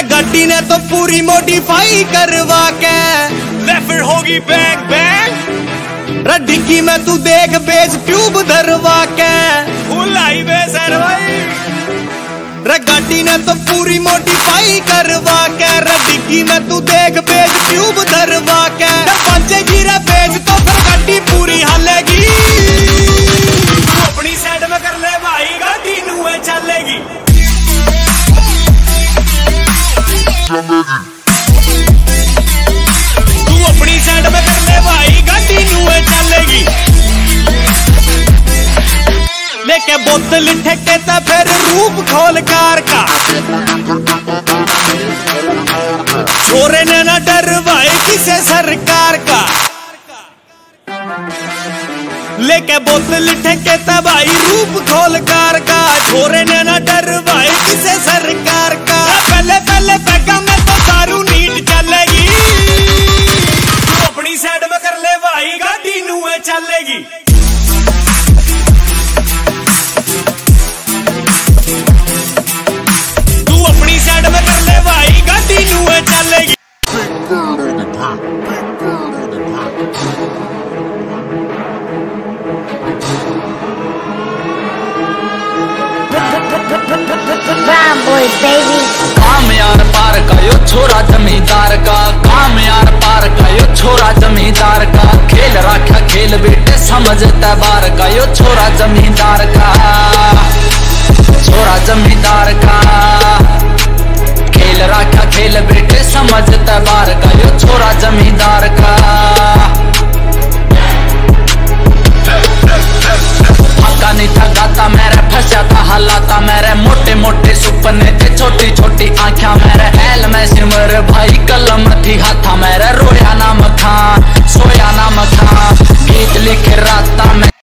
गाड़ी ने तो पूरी मॉडिफाई करवा के ले फिर होगी बैंग बैंग। डिग्गी में तू देख बेच ट्यूब धरवा के फुलाई बेसर भाई। गाड़ी ने तो पूरी मॉडिफाई करवा के डिग्गी में तू देख बेच ट्यूब धरवा के बचेगी रे बेच तो फिर गाड़ी पूरी हलेगी। अपनी साइड में कर ले भाई गाड़ी नुए चलेगी। तू अपनी साइड में कर ले भाई गाड़ी नुए चलेगी। लेके बोतल ठेके तो फिर रूप खोल कार का छोरे ने ना डरवाए किसे सरकार का। लेके बोतल ठेके तो भाई रूप खोल कार का छोरे ने ना डरवाए किसे सरकार का। पहले पहले पैगा में तो दारू नीट चलेगी। तू अपनी साइड में कर ले भाई गाड़ी नुए चलेगी। अपनी साइड में कर ले भाई गाड़ी नुए चलेगी। काम यार पार का यो छोरा जमींदार का। काम यार पार का यो छोरा जमींदार का। खेल रखा खेल बेटे समझता बार का यो छोरा जमींदार का। छोरा जमींदार का खेल रखा खेल बेटे समझता बार का यो छोरा जमींदार का। हका नहीं था गाता मेरे फंसा था हलाता मेरे मोटे मोटे सुपने थे छोटी छोटी आँखें